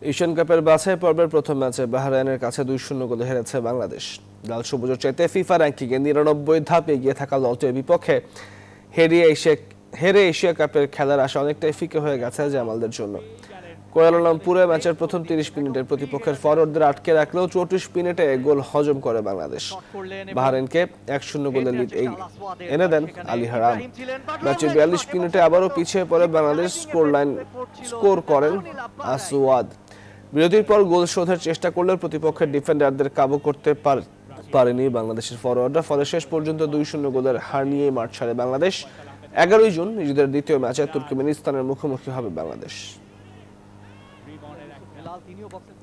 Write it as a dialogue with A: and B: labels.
A: Asian কাপের বাছাই পর্বের প্রথম ম্যাচে বাহরাইনের কাছে 2-0 গোলে হেরেছে বাংলাদেশ। লাল সবুজের চাইতে ফিফা র্যাঙ্কিংয়ে 99 ধাপে এগিয়ে থাকা দলটির বিপক্ষে হেরে এশিয়া কাপের খেলার আশা অনেকটাই ফিকে হয়ে গেছে জামালদের জন্য। কুয়ালালামপুরে ম্যাচের প্রথম 30 মিনিটের প্রতিপক্ষের ফরওয়ার্ডদের আটকে রাখলেও 34 মিনিটে গোল হজম করে বাংলাদেশ। বাহরাইনকে 1-0 গোলে লিড এনে দেন আলী হারাম। ম্যাচের 42 মিনিটে আবারও পিছিয়ে পড়ে বাংলাদেশ স্কোর করেন আসওয়াদ। বিরতির পর গোল শোধের চেষ্টা করলেও প্রতিপক্ষের ডিফেন্ডারদের কাবু করতে পারেনি বাংলাদেশের ফরওয়ার্ডরা। ফলে শেষ পর্যন্ত 2-0 গোলের হার নিয়ে মাঠ ছাড়ে বাংলাদেশ। 11 জুন নিজেদের দ্বিতীয় ম্যাচে তুর্কমেনিস্তানের মুখোমুখি হবে বাংলাদেশ।